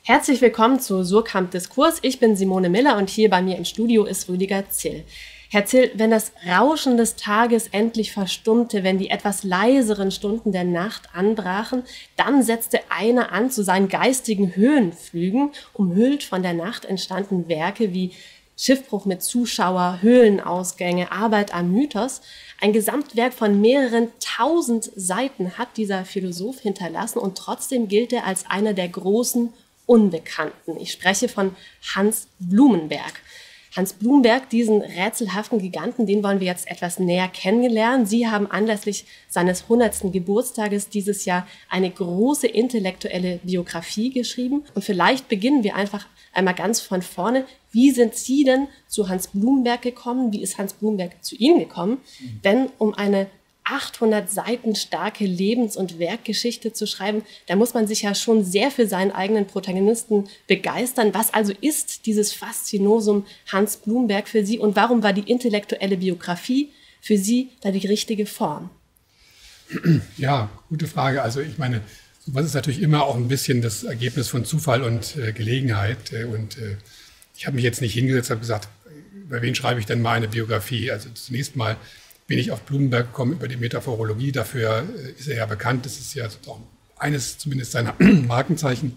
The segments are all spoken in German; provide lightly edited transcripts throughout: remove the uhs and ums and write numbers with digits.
Herzlich willkommen zu Surkamp Diskurs. Ich bin Simone Miller und hier bei mir im Studio ist Rüdiger Zill. Herr Zill, wenn das Rauschen des Tages endlich verstummte, wenn die etwas leiseren Stunden der Nacht anbrachen, dann setzte einer an zu seinen geistigen Höhenflügen. Umhüllt von der Nacht entstanden Werke wie Schiffbruch mit Zuschauer, Höhlenausgänge, Arbeit am Mythos. Ein Gesamtwerk von mehreren tausend Seiten hat dieser Philosoph hinterlassen und trotzdem gilt er als einer der großen Unbekannten. Ich spreche von Hans Blumenberg. Hans Blumenberg, diesen rätselhaften Giganten, den wollen wir jetzt etwas näher kennenlernen. Sie haben anlässlich seines 100. Geburtstages dieses Jahr eine große intellektuelle Biografie geschrieben. Und vielleicht beginnen wir einfach einmal ganz von vorne. Wie sind Sie denn zu Hans Blumenberg gekommen? Wie ist Hans Blumenberg zu Ihnen gekommen? Denn um eine 800 Seiten starke Lebens- und Werkgeschichte zu schreiben, da muss man sich ja schon sehr für seinen eigenen Protagonisten begeistern. Was also ist dieses Faszinosum Hans Blumenberg für Sie und warum war die intellektuelle Biografie für Sie da die richtige Form? Ja, gute Frage. Also ich meine, sowas ist natürlich immer auch ein bisschen das Ergebnis von Zufall und Gelegenheit. Ich habe mich jetzt nicht hingesetzt und gesagt, über wen schreibe ich denn mal eine Biografie? Also zunächst mal bin ich auf Blumenberg gekommen über die Metaphorologie. Dafür ist er ja bekannt. Das ist ja auch eines zumindest seiner Markenzeichen.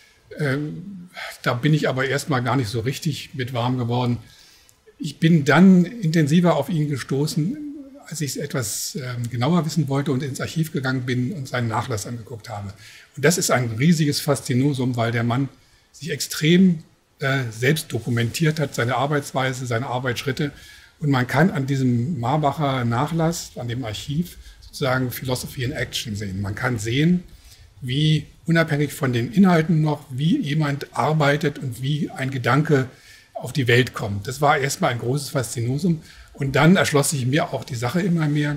Da bin ich aber erstmal gar nicht so richtig mit warm geworden. Ich bin dann intensiver auf ihn gestoßen, als ich es etwas genauer wissen wollte und ins Archiv gegangen bin und seinen Nachlass angeguckt habe. Und das ist ein riesiges Faszinosum, weil der Mann sich extrem selbst dokumentiert hat, seine Arbeitsweise, seine Arbeitsschritte. Und man kann an diesem Marbacher Nachlass, an dem Archiv, sozusagen Philosophy in Action sehen. Man kann sehen, wie unabhängig von den Inhalten noch, wie jemand arbeitet und wie ein Gedanke auf die Welt kommt. Das war erstmal ein großes Faszinosum. Und dann erschloss sich mir auch die Sache immer mehr.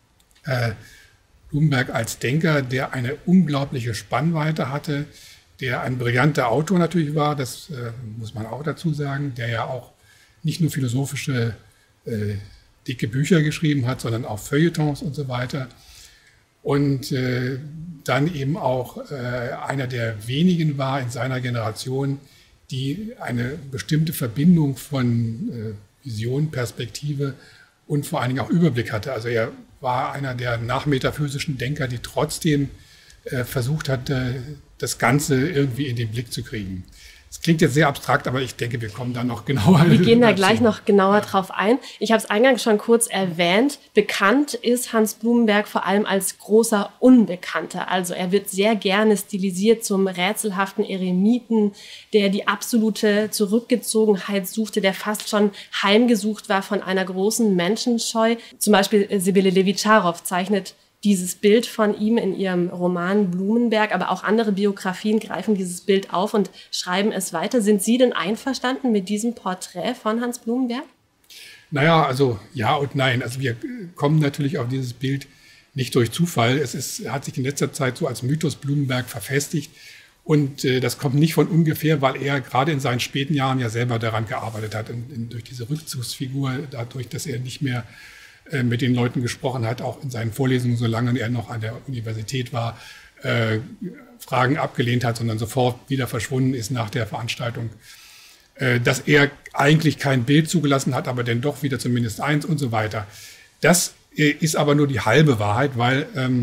Blumenberg als Denker, der eine unglaubliche Spannweite hatte, der ein brillanter Autor natürlich war, das muss man auch dazu sagen, der ja auch nicht nur philosophische dicke Bücher geschrieben hat, sondern auch Feuilletons und so weiter. Und dann eben auch einer der wenigen war in seiner Generation, die eine bestimmte Verbindung von Vision, Perspektive und vor allen Dingen auch Überblick hatte. Also er war einer der nachmetaphysischen Denker, die trotzdem versucht hat, das Ganze irgendwie in den Blick zu kriegen. Es klingt jetzt sehr abstrakt, aber ich denke, wir kommen da noch genauer. Wir gehen da gleich noch genauer drauf ein. Ich habe es eingangs schon kurz erwähnt. Bekannt ist Hans Blumenberg vor allem als großer Unbekannter. Also er wird sehr gerne stilisiert zum rätselhaften Eremiten, der die absolute Zurückgezogenheit suchte, der fast schon heimgesucht war von einer großen Menschenscheu. Zum Beispiel Sibylle Levitscharow zeichnet dieses Bild von ihm in ihrem Roman Blumenberg, aber auch andere Biografien greifen dieses Bild auf und schreiben es weiter. Sind Sie denn einverstanden mit diesem Porträt von Hans Blumenberg? Naja, also ja und nein. Also wir kommen natürlich auf dieses Bild nicht durch Zufall. Hat sich in letzter Zeit so als Mythos Blumenberg verfestigt. Und das kommt nicht von ungefähr, weil er gerade in seinen späten Jahren ja selber daran gearbeitet hat. Und durch diese Rückzugsfigur, dadurch, dass er nicht mehr mit den Leuten gesprochen hat, auch in seinen Vorlesungen, solange er noch an der Universität war, Fragen abgelehnt hat, sondern sofort wieder verschwunden ist nach der Veranstaltung, dass er eigentlich kein Bild zugelassen hat, aber dann doch wieder zumindest eins und so weiter. Das ist aber nur die halbe Wahrheit, weil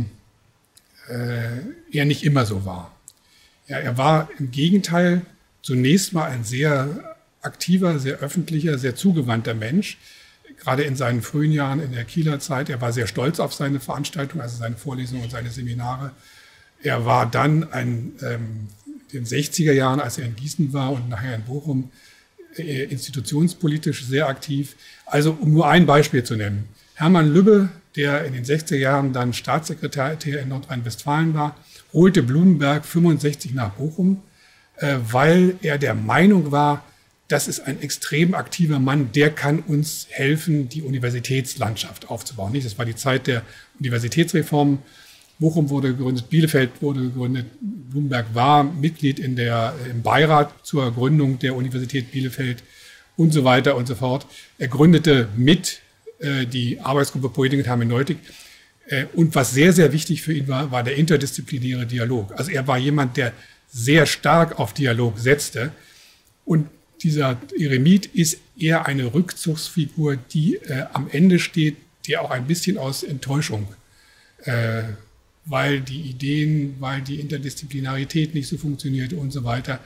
er nicht immer so war. Ja, er war im Gegenteil zunächst mal ein sehr aktiver, sehr öffentlicher, sehr zugewandter Mensch, gerade in seinen frühen Jahren in der Kieler Zeit. Er war sehr stolz auf seine Veranstaltungen, also seine Vorlesungen und seine Seminare. Er war dann in den 60er Jahren, als er in Gießen war und nachher in Bochum, institutionspolitisch sehr aktiv. Also um nur ein Beispiel zu nennen. Hermann Lübbe, der in den 60er Jahren dann Staatssekretär in Nordrhein-Westfalen war, holte Blumenberg 65 nach Bochum, weil er der Meinung war, das ist ein extrem aktiver Mann, der kann uns helfen, die Universitätslandschaft aufzubauen. Das war die Zeit der Universitätsreform. Bochum wurde gegründet, Bielefeld wurde gegründet. Blumenberg war Mitglied im Beirat zur Gründung der Universität Bielefeld und so weiter und so fort. Er gründete mit die Arbeitsgruppe Poetik und Hermeneutik. Und was sehr, sehr wichtig für ihn war, war der interdisziplinäre Dialog. Also er war jemand, der sehr stark auf Dialog setzte. Und dieser Eremit ist eher eine Rückzugsfigur, die am Ende steht, die auch ein bisschen aus Enttäuschung, weil die Ideen, weil die Interdisziplinarität nicht so funktioniert und so weiter.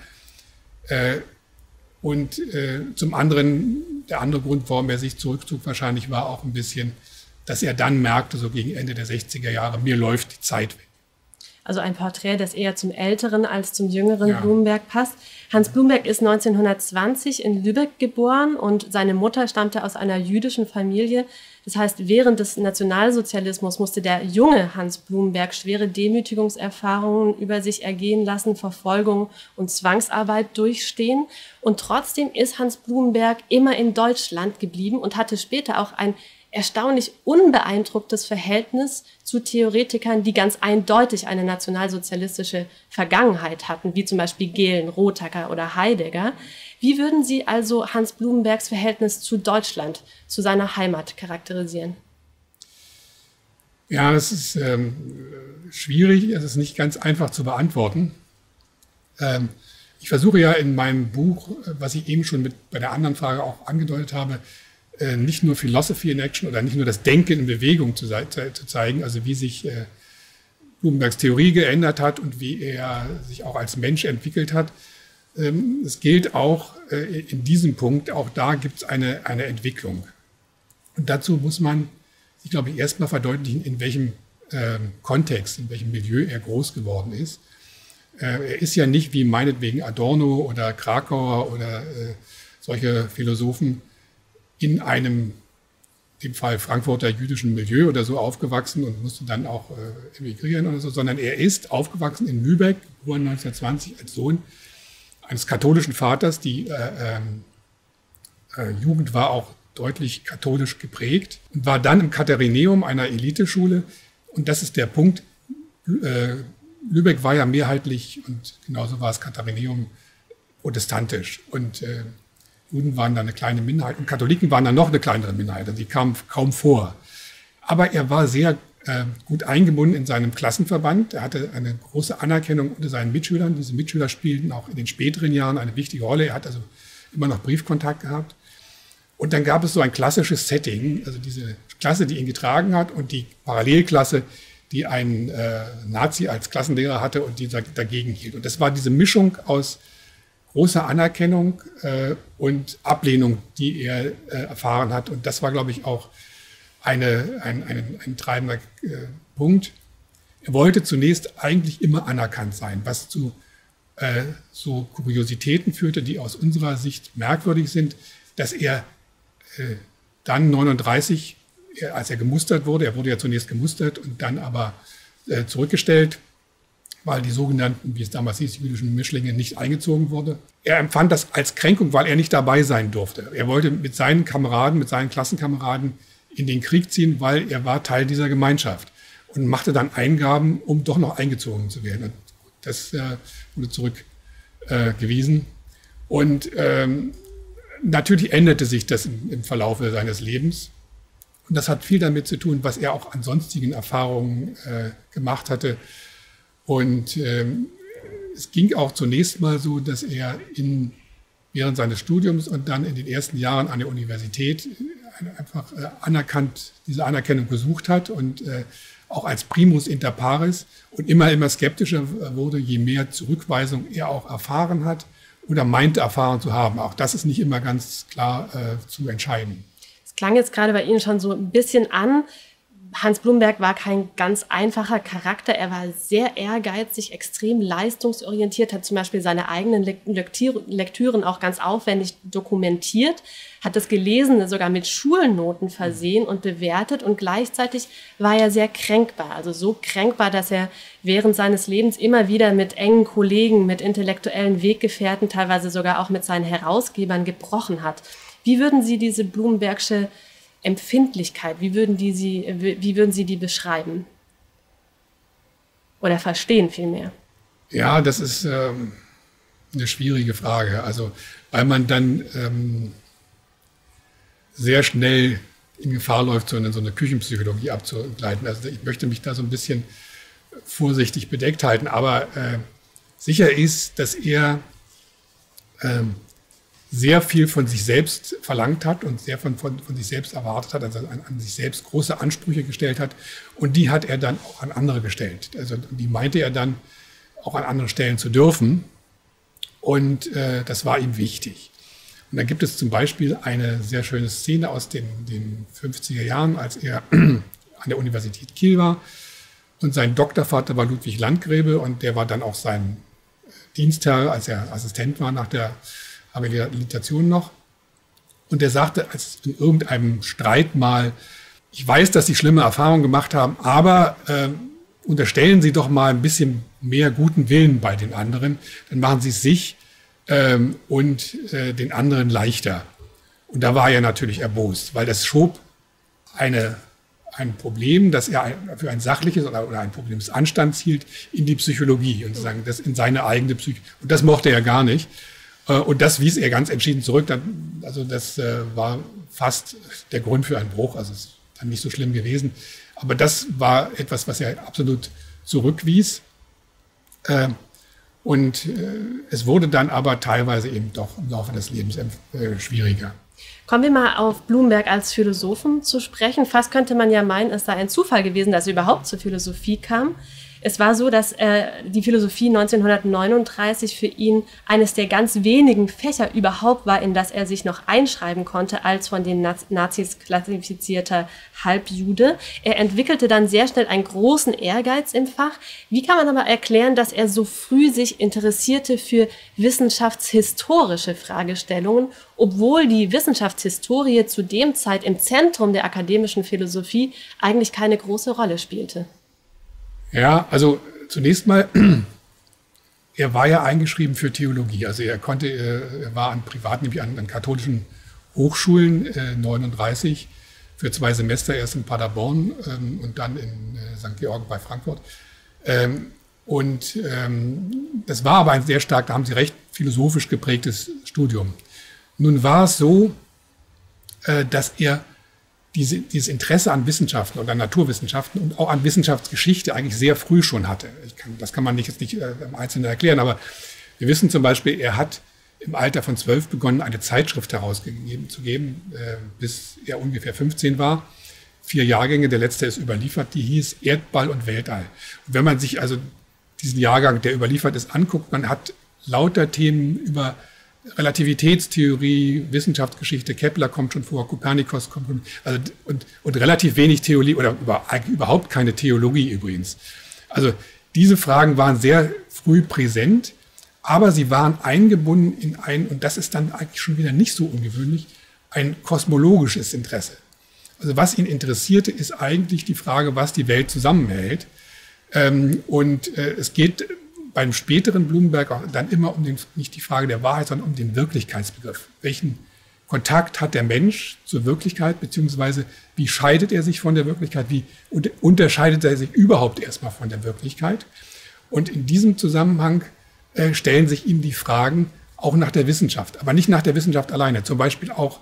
Zum anderen, der andere Grund, warum er sich zurückzog, wahrscheinlich war auch ein bisschen, dass er dann merkte, so gegen Ende der 60er Jahre, mir läuft die Zeit weg. Also ein Porträt, das eher zum älteren als zum jüngeren Blumberg passt. Hans Blumberg ist 1920 in Lübeck geboren und seine Mutter stammte aus einer jüdischen Familie. Das heißt, während des Nationalsozialismus musste der junge Hans Blumberg schwere Demütigungserfahrungen über sich ergehen lassen, Verfolgung und Zwangsarbeit durchstehen. Und trotzdem ist Hans Blumberg immer in Deutschland geblieben und hatte später auch ein erstaunlich unbeeindrucktes Verhältnis zu Theoretikern, die ganz eindeutig eine nationalsozialistische Vergangenheit hatten, wie zum Beispiel Gehlen, Rothacker oder Heidegger. Wie würden Sie also Hans Blumbergs Verhältnis zu Deutschland, zu seiner Heimat charakterisieren? Ja, es ist schwierig, es ist nicht ganz einfach zu beantworten. Ich versuche ja in meinem Buch, was ich eben schon bei der anderen Frage auch angedeutet habe, nicht nur Philosophy in Action oder nicht nur das Denken in Bewegung zu zeigen, also wie sich Blumbergs Theorie geändert hat und wie er sich auch als Mensch entwickelt hat. Es gilt auch in diesem Punkt, auch da gibt es eine Entwicklung. Und dazu muss man sich, glaube ich, erstmal verdeutlichen, in welchem Kontext, in welchem Milieu er groß geworden ist. Er ist ja nicht wie meinetwegen Adorno oder Krakauer oder solche Philosophen in einem, im Fall Frankfurter jüdischen Milieu oder so aufgewachsen und musste dann auch emigrieren oder so, sondern er ist aufgewachsen in Lübeck, geboren 1920 als Sohn eines katholischen Vaters. Die Jugend war auch deutlich katholisch geprägt und war dann im Katharineum, einer Eliteschule. Und das ist der Punkt. Lübeck war ja mehrheitlich, und genauso war das Katharineum, protestantisch. Und Juden waren dann eine kleine Minderheit und Katholiken waren dann noch eine kleinere Minderheit. Also die kamen kaum vor. Aber er war sehr gut eingebunden in seinem Klassenverband. Er hatte eine große Anerkennung unter seinen Mitschülern. Diese Mitschüler spielten auch in den späteren Jahren eine wichtige Rolle. Er hat also immer noch Briefkontakt gehabt. Und dann gab es so ein klassisches Setting, also diese Klasse, die ihn getragen hat und die Parallelklasse, die einen Nazi als Klassenlehrer hatte und die dagegen hielt. Und das war diese Mischung aus großer Anerkennung und Ablehnung, die er erfahren hat. Und das war, glaube ich, auch ein treibender Punkt. Er wollte zunächst eigentlich immer anerkannt sein, was zu so Kuriositäten führte, die aus unserer Sicht merkwürdig sind, dass er dann 1939, als er gemustert wurde, er wurde ja zunächst gemustert und dann aber zurückgestellt, weil die sogenannten, wie es damals hieß, jüdischen Mischlinge nicht eingezogen wurde. Er empfand das als Kränkung, weil er nicht dabei sein durfte. Er wollte mit seinen Kameraden, mit seinen Klassenkameraden in den Krieg ziehen, weil er war Teil dieser Gemeinschaft und machte dann Eingaben, um doch noch eingezogen zu werden. Und das wurde zurückgewiesen. Und natürlich änderte sich das im Verlaufe seines Lebens. Und das hat viel damit zu tun, was er auch an sonstigen Erfahrungen gemacht hatte. Und es ging auch zunächst mal so, dass er während seines Studiums und dann in den ersten Jahren an der Universität einfach diese Anerkennung gesucht hat und auch als Primus inter pares und immer skeptischer wurde, je mehr Zurückweisung er auch erfahren hat oder meinte erfahren zu haben. Auch das ist nicht immer ganz klar zu entscheiden. Es klang jetzt gerade bei Ihnen schon so ein bisschen an. Hans Blumberg war kein ganz einfacher Charakter. Er war sehr ehrgeizig, extrem leistungsorientiert, hat zum Beispiel seine eigenen Lektüren auch ganz aufwendig dokumentiert, hat das Gelesene sogar mit Schulnoten versehen und bewertet und gleichzeitig war er sehr kränkbar. Also so kränkbar, dass er während seines Lebens immer wieder mit engen Kollegen, mit intellektuellen Weggefährten, teilweise sogar auch mit seinen Herausgebern gebrochen hat. Wie würden Sie diese Blumbergsche Empfindlichkeit, wie würden Sie die beschreiben? Oder verstehen vielmehr? Ja, das ist eine schwierige Frage. Also, weil man dann sehr schnell in Gefahr läuft, so eine Küchenpsychologie abzugleiten. Also ich möchte mich da so ein bisschen vorsichtig bedeckt halten. Aber Sicher ist, dass er sehr viel von sich selbst verlangt hat und sehr von sich selbst erwartet hat, also an sich selbst große Ansprüche gestellt hat. Und die hat er dann auch an andere gestellt. Also die meinte er dann auch an andere stellen zu dürfen. Und das war ihm wichtig. Und dann gibt es zum Beispiel eine sehr schöne Szene aus den 50er Jahren, als er an der Universität Kiel war. Und sein Doktorvater war Ludwig Landgräbe und der war dann auch sein Dienstherr, als er Assistent war nach der Habilitation noch. Und der sagte, als in irgendeinem Streit mal, ich weiß, dass Sie schlimme Erfahrungen gemacht haben, aber unterstellen Sie doch mal ein bisschen mehr guten Willen bei den anderen, dann machen Sie es sich und den anderen leichter. Und da war er natürlich erbost, weil das schob ein Problem, das er für ein sachliches oder ein Problem des Anstands hielt, in die Psychologie und sozusagen das in seine eigene Psyche. Und das mochte er gar nicht. Und das wies er ganz entschieden zurück. Also das war fast der Grund für einen Bruch. Also es ist dann nicht so schlimm gewesen. Aber das war etwas, was er absolut zurückwies. Und es wurde dann aber teilweise eben doch im Laufe des Lebens schwieriger. Kommen wir mal auf Blumenberg als Philosophen zu sprechen. Fast könnte man ja meinen, es sei ein Zufall gewesen, dass er überhaupt zur Philosophie kam. Es war so, dass die Philosophie 1939 für ihn eines der ganz wenigen Fächer überhaupt war, in das er sich noch einschreiben konnte, als von den Nazis klassifizierter Halbjude. Er entwickelte dann sehr schnell einen großen Ehrgeiz im Fach. Wie kann man aber erklären, dass er so früh sich interessierte für wissenschaftshistorische Fragestellungen, obwohl die Wissenschaftshistorie zu dem Zeit im Zentrum der akademischen Philosophie eigentlich keine große Rolle spielte? Ja, also zunächst mal, er war ja eingeschrieben für Theologie. Also er war an privaten, nämlich an katholischen Hochschulen 39 für 2 Semester, erst in Paderborn und dann in St. Georgen bei Frankfurt. Das war aber ein sehr stark, da haben Sie recht, philosophisch geprägtes Studium. Nun war es so, dass er dieses Interesse an Wissenschaften und an Naturwissenschaften und auch an Wissenschaftsgeschichte eigentlich sehr früh schon hatte. Das kann man jetzt nicht im Einzelnen erklären, aber wir wissen zum Beispiel, er hat im Alter von 12 begonnen, eine Zeitschrift zu geben, bis er ungefähr 15 war. 4 Jahrgänge, der letzte ist überliefert, die hieß Erdball und Weltall. Und wenn man sich also diesen Jahrgang, der überliefert ist, anguckt, man hat lauter Themen über Relativitätstheorie, Wissenschaftsgeschichte, Kepler kommt schon vor, Kopernikus kommt schon, also und relativ wenig Theorie oder überhaupt keine Theologie übrigens. Also diese Fragen waren sehr früh präsent, aber sie waren eingebunden in und das ist dann eigentlich schon wieder nicht so ungewöhnlich, ein kosmologisches Interesse. Also was ihn interessierte, ist eigentlich die Frage, was die Welt zusammenhält. Es geht beim späteren Blumenberg auch dann immer nicht die Frage der Wahrheit, sondern um den Wirklichkeitsbegriff. Welchen Kontakt hat der Mensch zur Wirklichkeit, beziehungsweise wie scheidet er sich von der Wirklichkeit, wie unterscheidet er sich überhaupt erstmal von der Wirklichkeit? Und in diesem Zusammenhang stellen sich ihm die Fragen auch nach der Wissenschaft, aber nicht nach der Wissenschaft alleine, zum Beispiel auch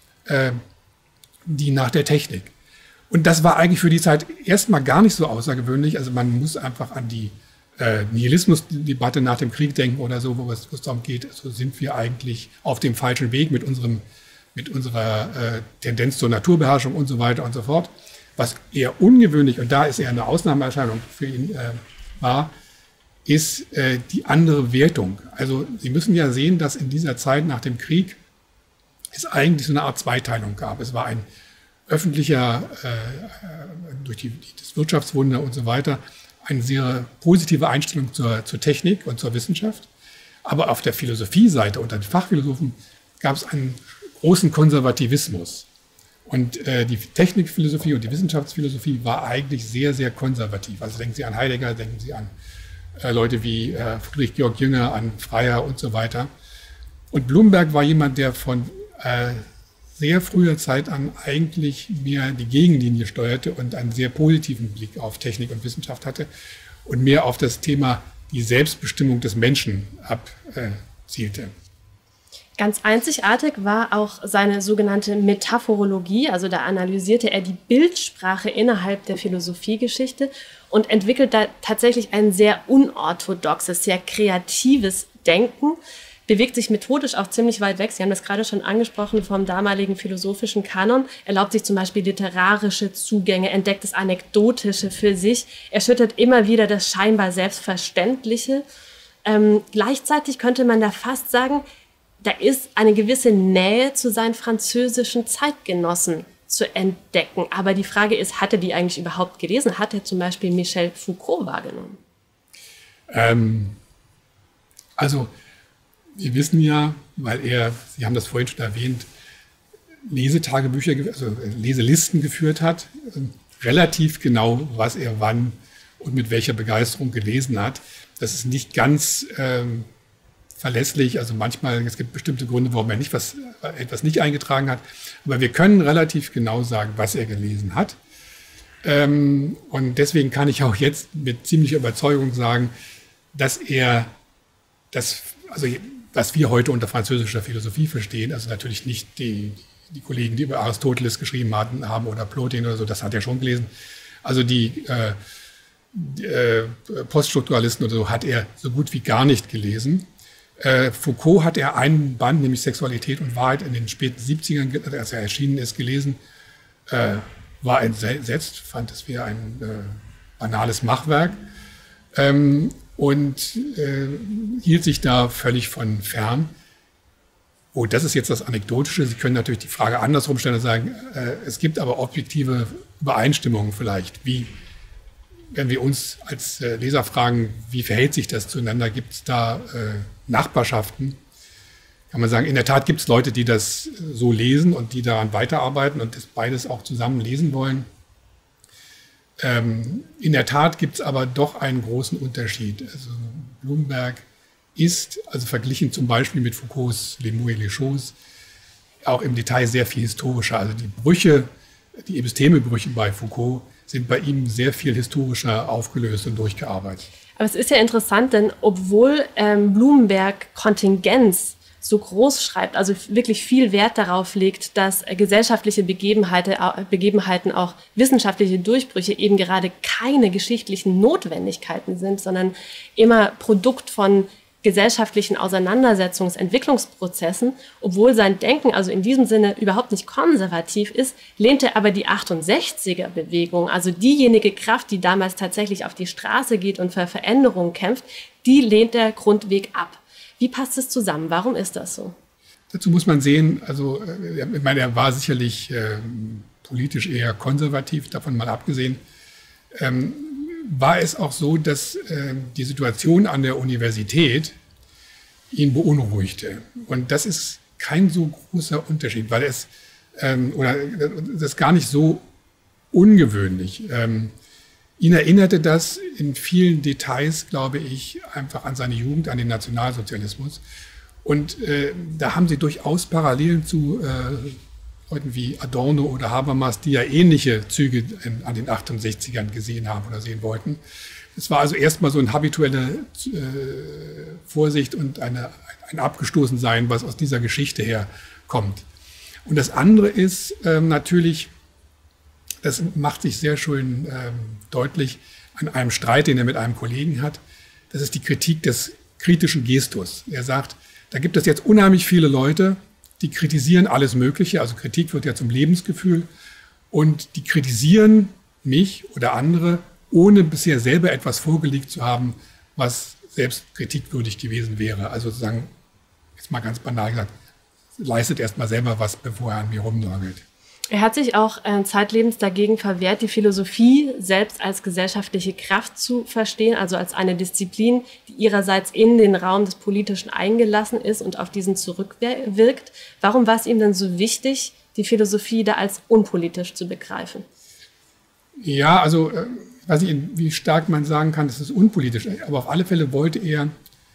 die nach der Technik. Und das war eigentlich für die Zeit erstmal gar nicht so außergewöhnlich. Also man muss einfach an die Nihilismus-Debatte nach dem Krieg denken oder so, wo es darum geht, so sind wir eigentlich auf dem falschen Weg mit unserer Tendenz zur Naturbeherrschung und so weiter und so fort. Was eher ungewöhnlich, und da ist eher eine Ausnahmeerscheinung für ihn war, ist die andere Wertung. Also Sie müssen ja sehen, dass in dieser Zeit nach dem Krieg es eigentlich so eine Art Zweiteilung gab. Es war ein öffentlicher, durch das Wirtschaftswunder und so weiter, eine sehr positive Einstellung zur Technik und zur Wissenschaft. Aber auf der Philosophieseite unter den Fachphilosophen gab es einen großen Konservativismus. Und die Technikphilosophie und die Wissenschaftsphilosophie war eigentlich sehr, sehr konservativ. Also denken Sie an Heidegger, denken Sie an Leute wie Friedrich Georg Jünger, an Freier und so weiter. Und Blumenberg war jemand, der von sehr früher Zeit an eigentlich mehr die Gegenlinie steuerte und einen sehr positiven Blick auf Technik und Wissenschaft hatte und mehr auf das Thema die Selbstbestimmung des Menschen abzielte. Ganz einzigartig war auch seine sogenannte Metaphorologie, also da analysierte er die Bildsprache innerhalb der Philosophiegeschichte und entwickelt da tatsächlich ein sehr unorthodoxes, sehr kreatives Denken, bewegt sich methodisch auch ziemlich weit weg. Sie haben das gerade schon angesprochen vom damaligen philosophischen Kanon, erlaubt sich zum Beispiel literarische Zugänge, entdeckt das Anekdotische für sich, erschüttert immer wieder das scheinbar Selbstverständliche. Gleichzeitig könnte man da fast sagen, da ist eine gewisse Nähe zu seinen französischen Zeitgenossen zu entdecken. Aber die Frage ist, hat er die eigentlich überhaupt gelesen? Hat er zum Beispiel Michel Foucault wahrgenommen? Also wir wissen ja, weil er, Sie haben das vorhin schon erwähnt, Lesetagebücher, also Leselisten geführt hat, relativ genau, was er wann und mit welcher Begeisterung gelesen hat. Das ist nicht ganz verlässlich, also manchmal, es gibt bestimmte Gründe, warum er etwas nicht eingetragen hat, aber wir können relativ genau sagen, was er gelesen hat. Und deswegen kann ich auch jetzt mit ziemlicher Überzeugung sagen, dass er also was wir heute unter französischer Philosophie verstehen, also natürlich nicht die Kollegen, die über Aristoteles geschrieben haben oder Plotin oder so, das hat er schon gelesen. Also die Poststrukturalisten oder so hat er so gut wie gar nicht gelesen. Foucault hat er einen Band, nämlich Sexualität und Wahrheit, in den späten 70ern, als er erschienen ist, gelesen, war entsetzt, fand es wie ein banales Machwerk und hielt sich da völlig von fern. Oh, das ist jetzt das Anekdotische. Sie können natürlich die Frage andersrum stellen und sagen, es gibt aber objektive Übereinstimmungen vielleicht, wie wenn wir uns als Leser fragen, wie verhält sich das zueinander, gibt es da Nachbarschaften? Kann man sagen, in der Tat gibt es Leute, die das so lesen und die daran weiterarbeiten und das beides auch zusammen lesen wollen. In der Tat gibt es aber doch einen großen Unterschied. Also Blumenberg ist, also verglichen zum Beispiel mit Foucaults Les mots et les choses, auch im Detail sehr viel historischer. Also die Brüche, die Epistemebrüche bei Foucault sind bei ihm sehr viel historischer aufgelöst und durchgearbeitet. Aber es ist ja interessant, denn obwohl Blumenberg Kontingenz so groß schreibt, also wirklich viel Wert darauf legt, dass gesellschaftliche Begebenheiten, auch wissenschaftliche Durchbrüche eben gerade keine geschichtlichen Notwendigkeiten sind, sondern immer Produkt von gesellschaftlichen Auseinandersetzungs-Entwicklungsprozessen, obwohl sein Denken also in diesem Sinne überhaupt nicht konservativ ist, lehnt er aber die 68er-Bewegung, also diejenige Kraft, die damals tatsächlich auf die Straße geht und für Veränderungen kämpft, die lehnt er grundweg ab. Wie passt es zusammen? Warum ist das so? Dazu muss man sehen, also ich meine, er war sicherlich politisch eher konservativ, davon mal abgesehen. War es auch so, dass die Situation an der Universität ihn beunruhigte. Und das ist kein so großer Unterschied, weil das ist gar nicht so ungewöhnlich. Ihn erinnerte das in vielen Details, glaube ich, einfach an seine Jugend, an den Nationalsozialismus. Und da haben sie durchaus Parallelen zu Leuten wie Adorno oder Habermas, die ja ähnliche Züge an den 68ern gesehen haben oder sehen wollten. Es war also erstmal so eine habituelle Vorsicht und ein Abgestoßensein, was aus dieser Geschichte herkommt. Und das andere ist natürlich, das macht sich sehr schön deutlich an einem Streit, den er mit einem Kollegen hat. Das ist die Kritik des kritischen Gestus. Er sagt, da gibt es jetzt unheimlich viele Leute, die kritisieren alles Mögliche. Also Kritik wird ja zum Lebensgefühl. Und die kritisieren mich oder andere, ohne bisher selber etwas vorgelegt zu haben, was selbst kritikwürdig gewesen wäre. Also sozusagen, jetzt mal ganz banal gesagt, leistet erst mal selber was, bevor er an mir rumnörgelt. Er hat sich auch zeitlebens dagegen verwehrt, die Philosophie selbst als gesellschaftliche Kraft zu verstehen, also als eine Disziplin, die ihrerseits in den Raum des Politischen eingelassen ist und auf diesen zurückwirkt. Warum war es ihm denn so wichtig, die Philosophie da als unpolitisch zu begreifen? Ja, also ich weiß nicht, wie stark man sagen kann, das ist unpolitisch, aber auf alle Fälle wollte er,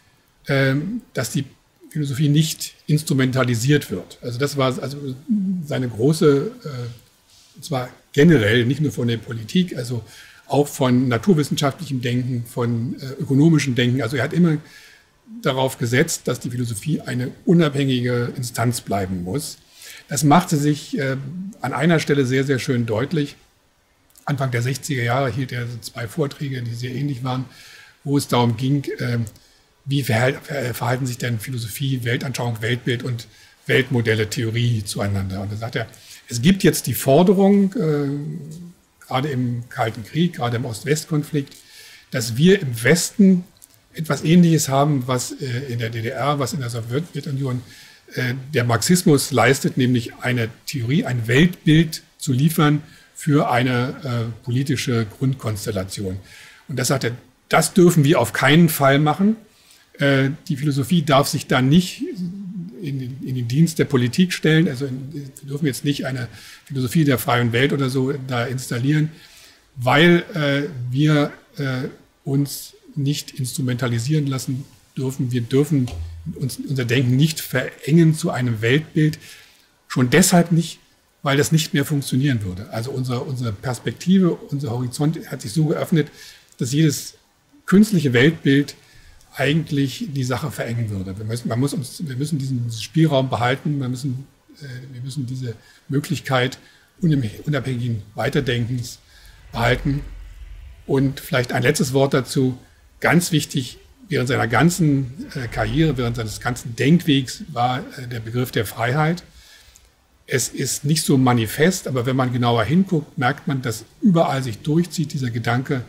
dass die Philosophie nicht instrumentalisiert wird. Also das war also seine große, und zwar generell, nicht nur von der Politik, also auch von naturwissenschaftlichem Denken, von ökonomischem Denken. Also er hat immer darauf gesetzt, dass die Philosophie eine unabhängige Instanz bleiben muss. Das machte sich an einer Stelle sehr, sehr schön deutlich. Anfang der 60er Jahre hielt er 2 Vorträge, die sehr ähnlich waren, wo es darum ging, wie verhalten sich denn Philosophie, Weltanschauung, Weltbild und Weltmodelle, Theorie zueinander. Und da sagt er, es gibt jetzt die Forderung, gerade im Kalten Krieg, gerade im Ost-West-Konflikt, dass wir im Westen etwas Ähnliches haben, was in der DDR, was in der Sowjetunion der Marxismus leistet, nämlich eine Theorie, ein Weltbild zu liefern für eine politische Grundkonstellation. Und das sagt er, das dürfen wir auf keinen Fall machen. Die Philosophie darf sich da nicht in den Dienst der Politik stellen. Also wir dürfen jetzt nicht eine Philosophie der freien Welt oder so da installieren, weil wir uns nicht instrumentalisieren lassen dürfen. Wir dürfen unser Denken nicht verengen zu einem Weltbild. Schon deshalb nicht, weil das nicht mehr funktionieren würde. Also unsere Perspektive, unser Horizont hat sich so geöffnet, dass jedes künstliche Weltbild eigentlich die Sache verengen würde. Wir müssen diesen Spielraum behalten, wir müssen diese Möglichkeit unabhängigen Weiterdenkens behalten. Und vielleicht ein letztes Wort dazu, ganz wichtig, während seiner ganzen Karriere, während seines ganzen Denkwegs war der Begriff der Freiheit. Es ist nicht so manifest, aber wenn man genauer hinguckt, merkt man, dass überall sich durchzieht dieser Gedanke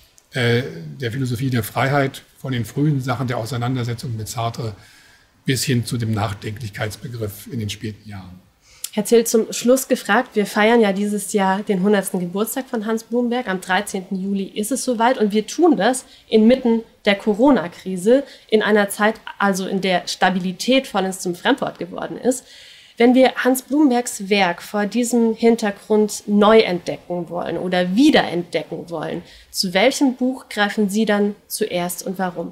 der Philosophie der Freiheit, von den frühen Sachen der Auseinandersetzung mit Sartre bis hin zu dem Nachdenklichkeitsbegriff in den späten Jahren. Herr Zill, zum Schluss gefragt, wir feiern ja dieses Jahr den 100. Geburtstag von Hans Blumberg. Am 13. Juli ist es soweit und wir tun das inmitten der Corona-Krise, in einer Zeit, also in der Stabilität vollends zum Fremdwort geworden ist. Wenn wir Hans Blumbergs Werk vor diesem Hintergrund neu entdecken wollen oder wiederentdecken wollen, zu welchem Buch greifen Sie dann zuerst und warum?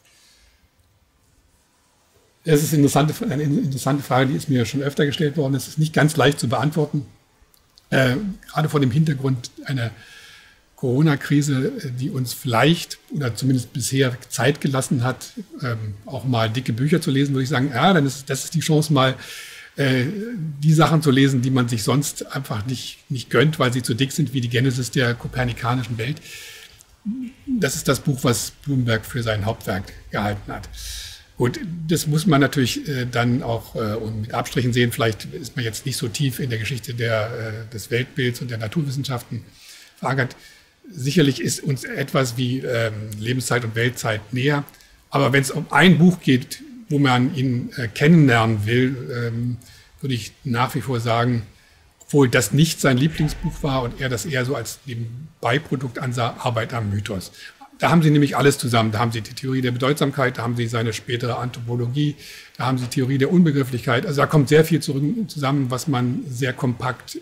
Das ist eine interessante Frage, die ist mir schon öfter gestellt worden. Es ist nicht ganz leicht zu beantworten. Gerade vor dem Hintergrund einer Corona-Krise, die uns vielleicht oder zumindest bisher Zeit gelassen hat, auch mal dicke Bücher zu lesen, würde ich sagen, ja, das ist die Chance, mal die Sachen zu lesen, die man sich sonst einfach nicht gönnt, weil sie zu dick sind, wie die Genesis der kopernikanischen Welt. Das ist das Buch, was Blumberg für sein Hauptwerk gehalten hat. Gut, das muss man natürlich dann auch mit Abstrichen sehen. Vielleicht ist man jetzt nicht so tief in der Geschichte des Weltbilds und der Naturwissenschaften verankert. Sicherlich ist uns etwas wie Lebenszeit und Weltzeit näher. Aber wenn es um ein Buch geht, wo man ihn kennenlernen will, würde ich nach wie vor sagen, obwohl das nicht sein Lieblingsbuch war und er das eher so als Beiprodukt ansah, Arbeit am Mythos. Da haben Sie nämlich alles zusammen. Da haben Sie die Theorie der Bedeutsamkeit, da haben Sie seine spätere Anthropologie, da haben Sie die Theorie der Unbegrifflichkeit. Also da kommt sehr viel zusammen, was man sehr kompakt,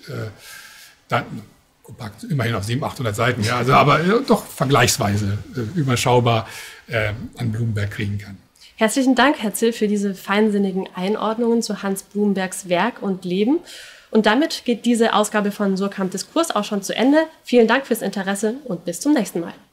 immerhin auf 700, 800 Seiten, ja, also aber doch vergleichsweise überschaubar an Blumberg kriegen kann. Herzlichen Dank, Herr Zill, für diese feinsinnigen Einordnungen zu Hans Blumbergs Werk und Leben. Und damit geht diese Ausgabe von Surkamp Diskurs auch schon zu Ende. Vielen Dank fürs Interesse und bis zum nächsten Mal.